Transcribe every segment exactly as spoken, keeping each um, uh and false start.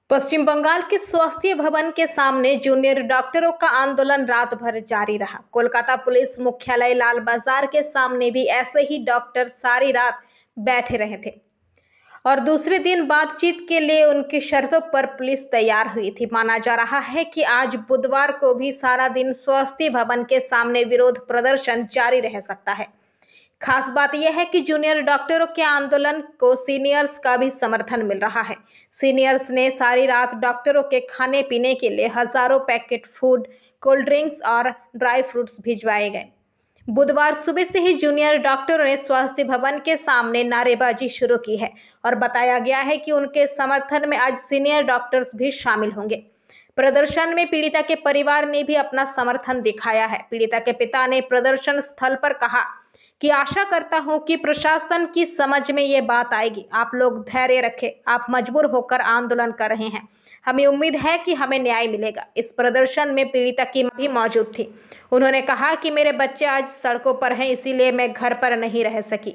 पश्चिम बंगाल के स्वास्थ्य भवन के सामने जूनियर डॉक्टरों का आंदोलन रात भर जारी रहा। कोलकाता पुलिस मुख्यालय लाल बाजार के सामने भी ऐसे ही डॉक्टर सारी रात बैठे रहे थे और दूसरे दिन बातचीत के लिए उनकी शर्तों पर पुलिस तैयार हुई थी। माना जा रहा है कि आज बुधवार को भी सारा दिन स्वास्थ्य भवन के सामने विरोध प्रदर्शन जारी रह सकता है। खास बात यह है कि जूनियर डॉक्टरों के आंदोलन को सीनियर्स का भी समर्थन मिल रहा है। सीनियर्स ने सारी रात डॉक्टरों के खाने पीने के लिए हजारों पैकेट फूड, कोल्ड ड्रिंक्स और ड्राई फ्रूट्स भिजवाए गए। बुधवार सुबह से ही जूनियर डॉक्टरों ने स्वास्थ्य भवन के सामने नारेबाजी शुरू की है और बताया गया है कि उनके समर्थन में आज सीनियर डॉक्टर्स भी शामिल होंगे। प्रदर्शन में पीड़िता के परिवार ने भी अपना समर्थन दिखाया है। पीड़िता के पिता ने प्रदर्शन स्थल पर कहा कि आशा करता हूं कि प्रशासन की समझ में ये बात आएगी। आप लोग धैर्य रखें, आप मजबूर होकर आंदोलन कर रहे हैं, हमें उम्मीद है कि हमें न्याय मिलेगा। इस प्रदर्शन में पीड़िता की मां भी मौजूद थी। उन्होंने कहा कि मेरे बच्चे आज सड़कों पर हैं, इसीलिए मैं घर पर नहीं रह सकी।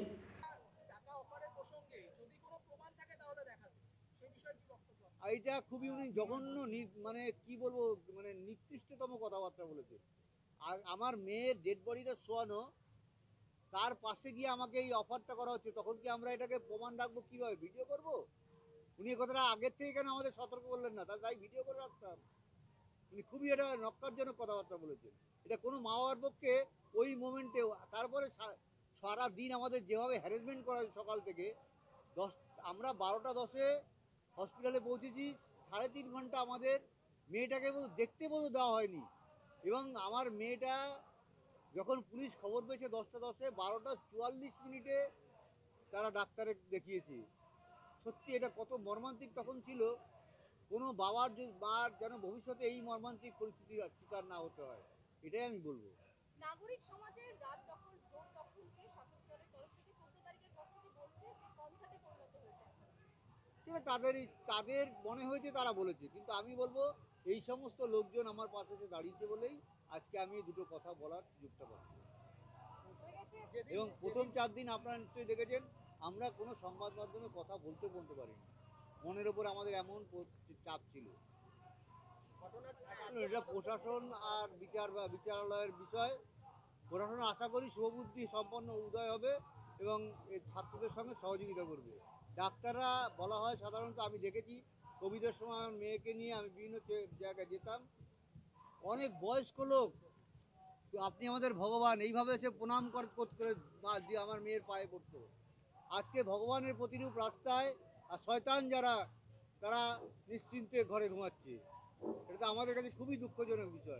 এটা খুবই উনি জঘন্য মানে কি বলবো মানে নিকৃষ্টতম কথাবার্তা বলেছে। আর আমার মেয়ের ডেড বডিটা শোয়ানো, তার পাশে গিয়ে আমাকে এই অফারটা করা হচ্ছে, তখন কি আমরা এটাকে প্রমাণ রাখবো? কিভাবে ভিডিও করব? উনি এই কথাটা আগের থেকে কেন আমাদের সতর্ক করলেন না? তাই ভিডিও করে রাখতাম। উনি খুবই এটা নক্কারজনক কথাবার্তা বলেছেন। এটা কোনো মা বাবার পক্ষে ওই মোমেন্টে, তারপরে সারা দিন আমাদের যেভাবে হ্যারাসমেন্ট করা হয় সকাল থেকে দশ আমরা বারোটা দশে হসপিটালে পৌঁছেছি, সাড়ে তিন ঘন্টা আমাদের মেয়েটাকে দেখতে পর্যন্ত দেওয়া হয়নি। এবং আমার মেয়েটা যখন পুলিশ খবর পেয়েছে দশটা দশে, বারোটা চুয়াল্লিশ মিনিটে তারা ডাক্তারে দেখিয়েছে। সত্যি এটা কত মর্মান্তিক তখন ছিল। কোনো বাবার মার যেন ভবিষ্যতে এই মর্মান্তিক পরিস্থিতির শিকার না হতে হয়, এটাই আমি বলবো। নাগরিক সমাজের রাত দখল ভোট দখলকে শাসক দলের তরফ থেকে চোদ্দ তারিখের পর থেকে বলছে যে কনসার্টে পরিণত হয়েছে। সেটা তাদেরই তাদের মনে হয়েছে, তারা বলেছে। কিন্তু আমি বলবো এই সমস্ত লোকজন আমার পাশে এসে দাঁড়িয়েছে বলেই আজকে আমি দুটো কথা বলার সুযোগটা পাচ্ছি। এবং প্রথম চার দিন আপনারা নিশ্চয়ই দেখেছেন আমরা কোনো সংবাদ মাধ্যমে কথা বলতে বলতে পারিনি। মনের ওপর আমাদের এমন চাপ ছিল। এটা প্রশাসন আর বিচার বা বিচারালয়ের বিষয়। প্রশাসন আশা করি শুভবুদ্ধি সম্পন্ন উদয় হবে এবং ছাত্রদের সঙ্গে সহযোগিতা করবে। ডাক্তাররা বলা হয় সাধারণত, আমি দেখেছি কোভিডের সময় আমার মেয়েকে নিয়ে আমি বিভিন্ন জায়গায় যেতাম, অনেক বয়স্ক লোক আপনি আমাদের ভগবান এইভাবে সে প্রণাম করতে দিয়ে আমার মেয়ের পায়ে পড়তো। আজকে ভগবানের প্রতিরূপ রাস্তায়, আর শয়তান যারা তারা নিশ্চিন্তে ঘরে ঘুমাচ্ছে। এটা তো আমাদের কাছে খুবই দুঃখজনক বিষয়।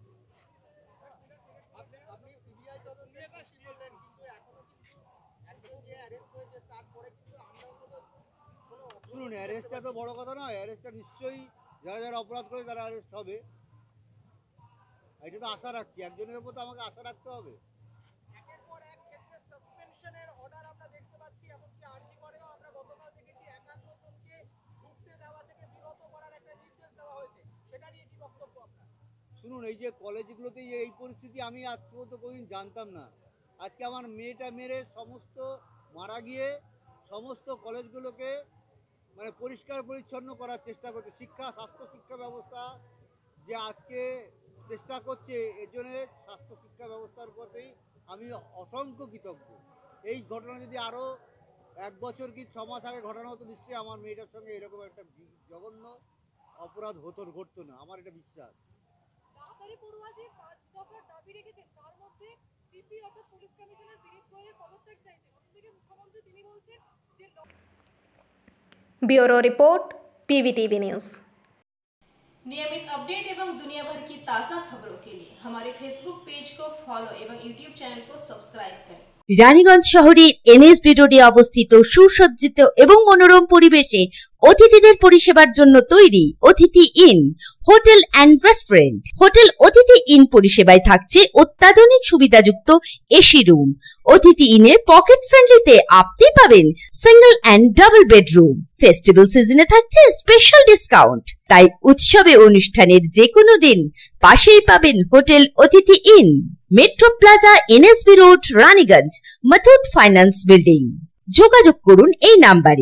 শুনুন, অ্যারেস্টটা তো বড় কথা নয়। অ্যারেস্টটা নিশ্চয়ই যারা যারা অপরাধ করে তারা অ্যারেস্ট হবে, এটা তো আশা রাখছি। একজনের উপর তো আমাকে আশা রাখতে হবে। একের পর এক ক্ষেত্রে সাসপেনশনের অর্ডার আমরা দেখতে পাচ্ছি, এমনকি আরজি করেও আমরা গতকাল দেখেছি একান্ন জনকে ঢুকতে দেওয়া থেকে বিরত করার একটা নির্দেশ দেওয়া হয়েছে। সেটা নিয়ে কি বক্তব্য আপনার? শুনুন, এই যে কলেজগুলোতে এই পরিস্থিতি আমি আজ পর্যন্ত কোনোদিন জানতাম না। আজকে আমার মেয়েটা মেরে সমস্ত মারা গিয়ে সমস্ত কলেজগুলোকে মানে পরিষ্কার পরিচ্ছন্ন করার চেষ্টা করছে। শিক্ষা স্বাস্থ্য শিক্ষা ব্যবস্থা যে আজকে চেষ্টা করছে, এর জন্য স্বাস্থ্য শিক্ষা ব্যবস্থার প্রতি আমি অসংখ্য কৃতজ্ঞ। এই ঘটনা যদি আরও এক বছর কি ছ মাস আগে ঘটনা হতো, নিশ্চয়ই আমার মেয়েটার সঙ্গে এরকম একটা জঘন্য অপরাধ হতো ঘটতো না, আমার এটা বিশ্বাস। সরকারি পড়ুয়া যে পাঁচ দফার দাবি রেখেছেন, তার মধ্যে সিপি অর্থাৎ পুলিশ কমিশনার বিরুদ্ধে পদত্যাগ চাইছে। অন্যদিকে মুখ্যমন্ত্রী তিনি বলছেন যে ब्यूरो रिपोर्ट पीवीटीवी न्यूज। नियमित अपडेट एवं दुनिया भर की ताज़ा खबरों के लिए हमारे फेसबुक पेज को फॉलो एवं यूट्यूब चैनल को सब्सक्राइब करें। রানীগঞ্জ শহরের এনএসবি রোডে অবস্থিত সুসজ্জিত এবং মনোরম পরিবেশে অতিথিদের পরিষেবার জন্য তৈরি Atithi inn hotel and restaurant. Hotel Atithi inn পরিষেবায় থাকছে অত্যাধুনিক সুবিধাযুক্ত এসি রুম। অতিথি ইনে পকেট ফ্রেন্ডলিতে আপনি পাবেন single and double bedroom. Festival সিজনে থাকছে স্পেশাল ডিসকাউন্ট। তাই উৎসবে অনুষ্ঠানের যে কোনো দিন পাশেই পাবেন hotel Atithi inn, metro plaza, NSB road, Raniganj, Muthoot finance building. যোগাযোগ করুন এই নাম্বারে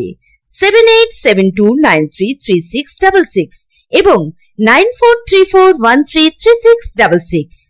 seven eight seven two nine three three six six six এবং nine four three four one three three six six six.